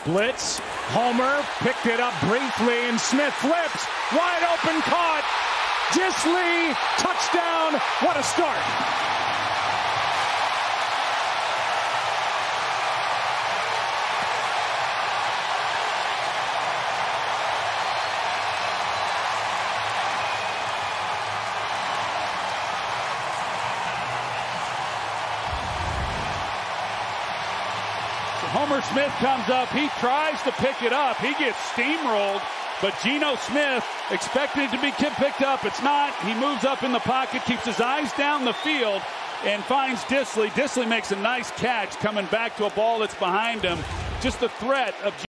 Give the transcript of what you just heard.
Blitz, Homer picked it up briefly, and Smith flips, wide open, caught. Disley, touchdown, what a start. Homer Smith comes up. He tries to pick it up. He gets steamrolled, but Geno Smith expected it to be picked up. It's not. He moves up in the pocket, keeps his eyes down the field, and finds Disley. Disley makes a nice catch coming back to a ball that's behind him. Just the threat of